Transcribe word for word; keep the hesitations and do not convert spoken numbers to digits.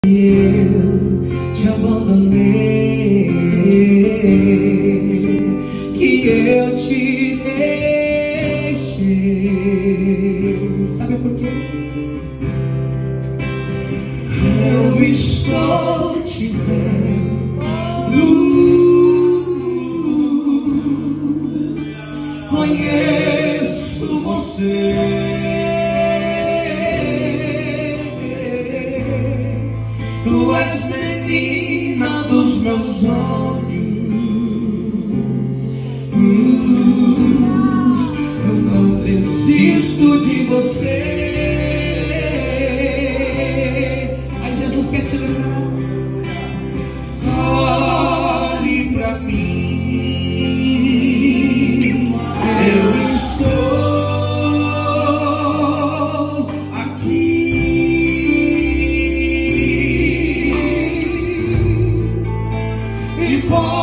eu te abandonei, que eu te deixei. Sabe por quê? Eu estou te vendo, conheço você. Tu és menina dos meus olhos, uh, eu não desisto de você. Aí Jesus quer te levar. Olhe pra mim, eu estou aqui. E